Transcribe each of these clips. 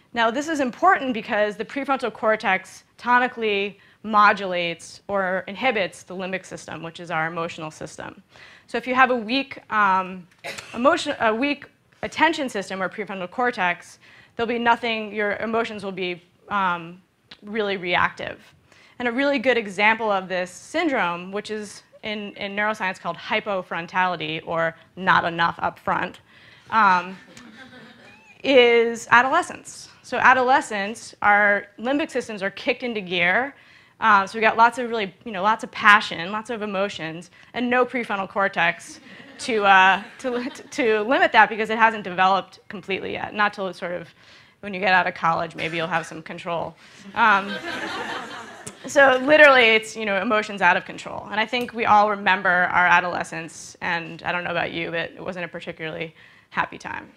Now, this is important because the prefrontal cortex tonically modulates or inhibits the limbic system, which is our emotional system. So if you have a weak attention system or prefrontal cortex, there'll be nothing, your emotions will be really reactive. And a really good example of this syndrome, which is in neuroscience called hypofrontality, or not enough up front, is adolescence. So adolescents, our limbic systems are kicked into gear. So we got lots of really, lots of passion, lots of emotions, and no prefrontal cortex to limit that because it hasn't developed completely yet. Not till sort of when you get out of college, maybe you'll have some control. So literally, it's emotions out of control. And I think we all remember our adolescence, and I don't know about you, but it wasn't a particularly happy time.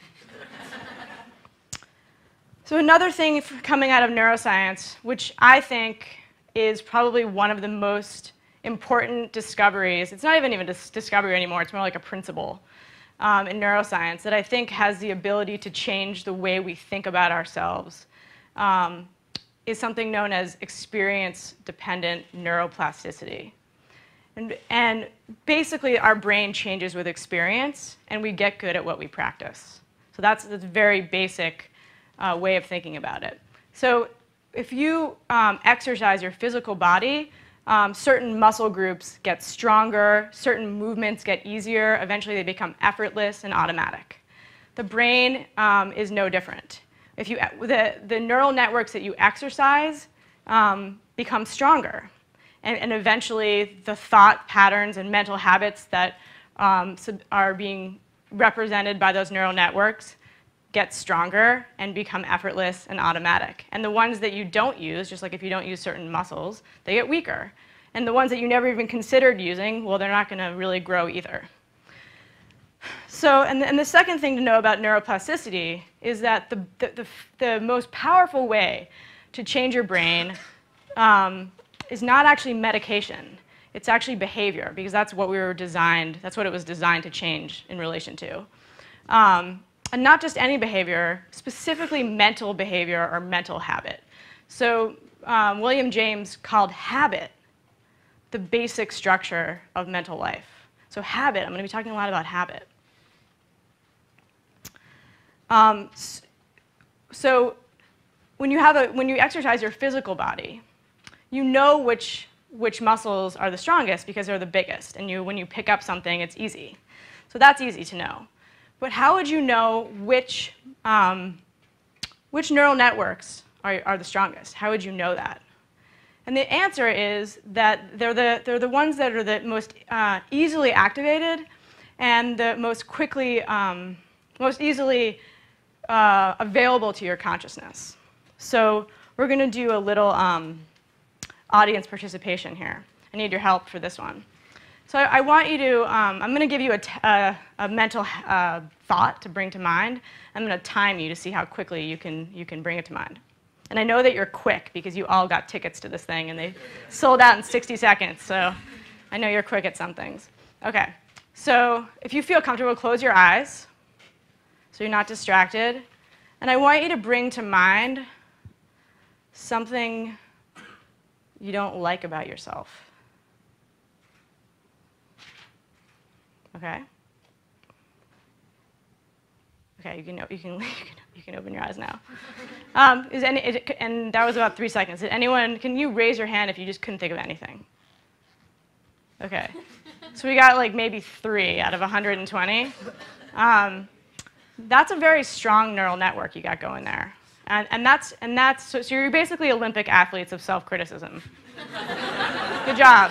So another thing coming out of neuroscience, which I think is probably one of the most important discoveries. It's not even a discovery anymore. It's more like a principle in neuroscience that I think has the ability to change the way we think about ourselves, is something known as experience-dependent neuroplasticity. And basically, our brain changes with experience, and we get good at what we practice. So that's a very basic way of thinking about it. So if you exercise your physical body, certain muscle groups get stronger, certain movements get easier, eventually they become effortless and automatic. The brain is no different. The neural networks that you exercise become stronger, and eventually the thought patterns and mental habits that are being represented by those neural networks get stronger and become effortless and automatic. And the ones that you don't use, just like if you don't use certain muscles, they get weaker. And the ones that you never even considered using, well, they're not going to really grow either. So, and the second thing to know about neuroplasticity is that the most powerful way to change your brain is not actually medication. It's actually behavior, because that's what that's what it was designed to change in relation to. And not just any behavior, specifically mental behavior or mental habit. So William James called habit the basic structure of mental life. So habit, I'm going to be talking a lot about habit. So when you exercise your physical body, you know which muscles are the strongest because they're the biggest. And when you pick up something, it's easy. So that's easy to know. But how would you know which neural networks are the strongest? How would you know that? And the answer is that they're the ones that are the most easily activated and the most easily available to your consciousness. So we're going to do a little audience participation here. I need your help for this one. So I want you to, I'm going to give you a mental thought to bring to mind. I'm going to time you to see how quickly you can bring it to mind. And I know that you're quick because you all got tickets to this thing and they sold out in 60 seconds. So I know you're quick at some things. OK, so if you feel comfortable, close your eyes so you're not distracted. And I want you to bring to mind something you don't like about yourself. Okay. Okay, you can open your eyes now. And that was about 3 seconds. Can you raise your hand if you just couldn't think of anything? Okay. So we got like maybe 3 out of 120. That's a very strong neural network you got going there. So you're basically Olympic athletes of self-criticism. Good job.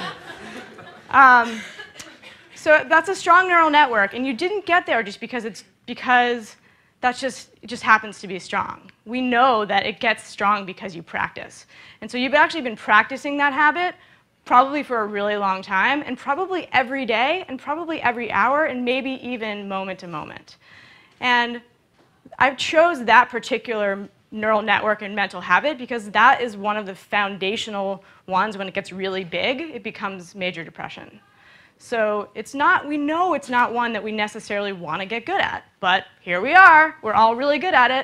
So that's a strong neural network, and you didn't get there just because it just happens to be strong. We know that it gets strong because you practice. And so you've actually been practicing that habit probably for a really long time, and probably every day, and probably every hour, and maybe even moment to moment. And I chose that particular neural network and mental habit because that is one of the foundational ones. When it gets really big, it becomes major depression. So we know it's not one that we necessarily want to get good at, but here we are. We're all really good at it.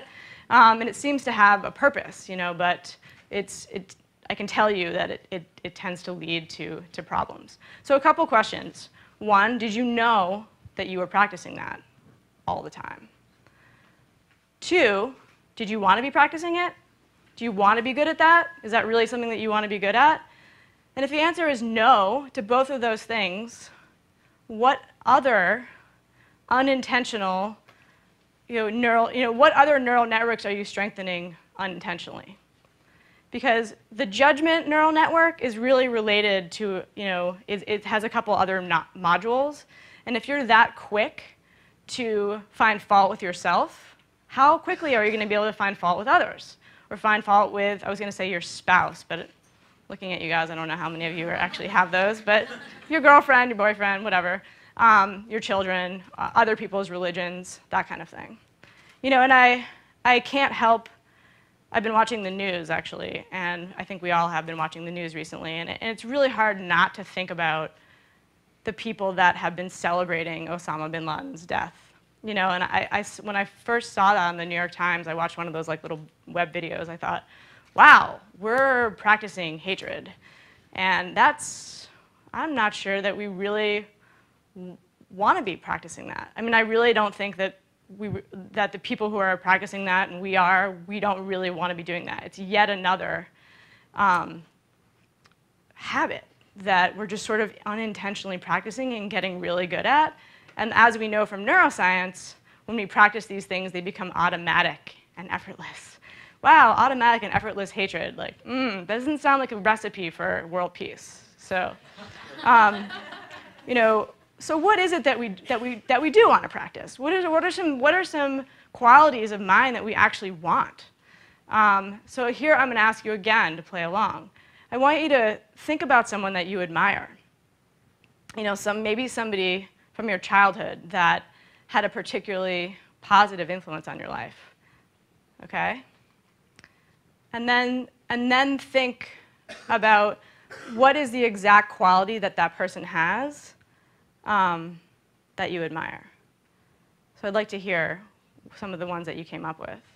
And it seems to have a purpose, but I can tell you that it tends to lead to problems. So a couple questions. One, did you know that you were practicing that all the time? Two, did you want to be practicing it? Do you want to be good at that? Is that really something that you want to be good at? And if the answer is no to both of those things, what other unintentional, what other neural networks are you strengthening unintentionally? Because the judgment neural network is really related to, it has a couple other modules. And if you're that quick to find fault with yourself, how quickly are you going to be able to find fault with others? Or find fault with, I was going to say your spouse, but looking at you guys, I don't know how many of you actually have those, but your girlfriend, your boyfriend, whatever, your children, other people's religions, that kind of thing. And I can't help, I've been watching the news, actually, and I think we all have been watching the news recently, and it's really hard not to think about the people that have been celebrating Osama bin Laden's death. And when I first saw that on the New York Times, I watched one of those little web videos, I thought, wow, we're practicing hatred. And I'm not sure that we really want to be practicing that. I mean, I really don't think that the people who are practicing that, and we don't really want to be doing that. It's yet another habit that we're just sort of unintentionally practicing and getting really good at. And as we know from neuroscience, when we practice these things, they become automatic and effortless. Wow, automatic and effortless hatred. Doesn't sound like a recipe for world peace. So, so what is it that we do want to practice? What are some qualities of mind that we actually want? So here I'm going to ask you again to play along. I want you to think about someone that you admire. Maybe somebody from your childhood that had a particularly positive influence on your life. Okay? And then think about what is the exact quality that person has that you admire. So I'd like to hear some of the ones that you came up with.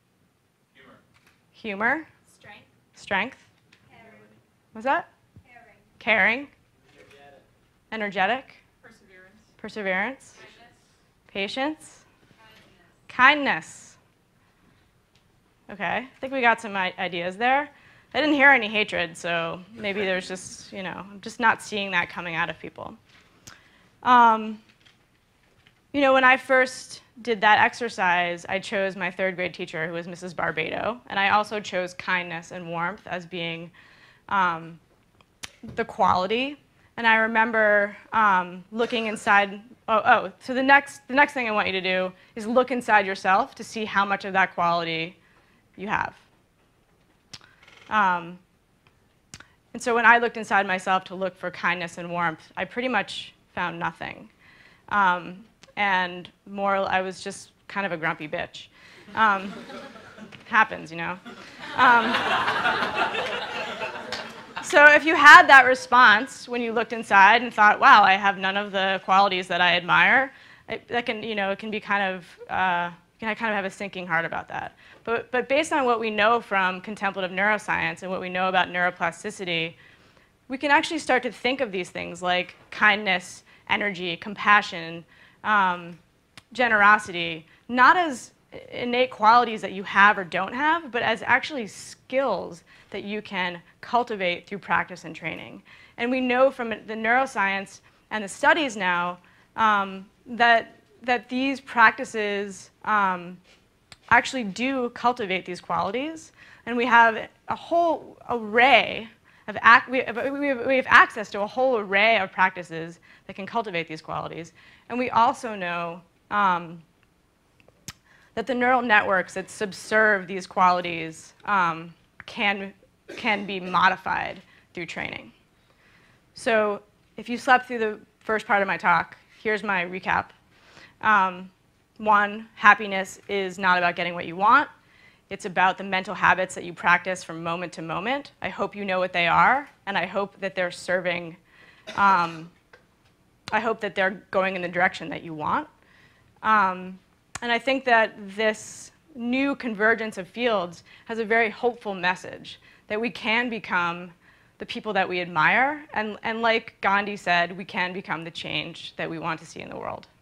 Humor. Strength. Strength. Caring. What's that? Caring. Caring. Energetic. Perseverance. Perseverance. Patience. Kindness. Kindness. Okay, I think we got some ideas there. I didn't hear any hatred, so maybe there's just, I'm just not seeing that coming out of people. When I first did that exercise, I chose my third grade teacher, who was Mrs. Barbado, and I also chose kindness and warmth as being the quality. And I remember looking inside. So the next thing I want you to do is look inside yourself to see how much of that quality you have. And so when I looked inside myself to look for kindness and warmth, I pretty much found nothing. And more, I was just kind of a grumpy bitch. Happens, So if you had that response when you looked inside and thought, wow, I have none of the qualities that I admire, it can be kind of, you can kind of have a sinking heart about that. But based on what we know from contemplative neuroscience and what we know about neuroplasticity, we can actually start to think of these things like kindness, energy, compassion, generosity, not as innate qualities that you have or don't have, but as actually skills that you can cultivate through practice and training. And we know from the neuroscience and the studies now that these practices actually do cultivate these qualities. And we have a whole array of we have access to a whole array of practices that can cultivate these qualities. And we also know that the neural networks that subserve these qualities can be modified through training. So if you slept through the first part of my talk, here's my recap. 1, happiness is not about getting what you want. It's about the mental habits that you practice from moment to moment. I hope you know what they are, and I hope that they're serving, I hope that they're going in the direction that you want. And I think that new convergence of fields has a very hopeful message that we can become the people that we admire, and like Gandhi said, we can become the change that we want to see in the world.